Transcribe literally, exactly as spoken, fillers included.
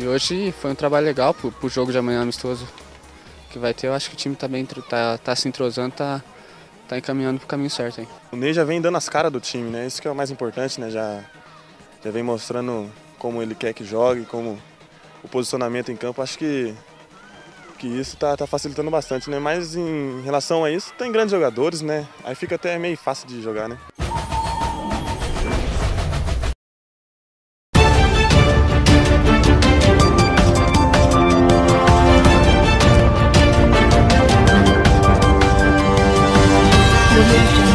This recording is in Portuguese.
hoje foi um trabalho legal pro, pro jogo de amanhã amistoso que vai ter. Eu acho que o time tá bem, tá, tá se entrosando, tá, tá encaminhando pro caminho certo aí. O Ney já vem dando as caras do time, né? Isso que é o mais importante, né? Já, já vem mostrando como ele quer que jogue, como o posicionamento em campo. Acho que, que isso tá, tá facilitando bastante, né? Mas em relação a isso, tem grandes jogadores, né? Aí fica até meio fácil de jogar, né? Thank you.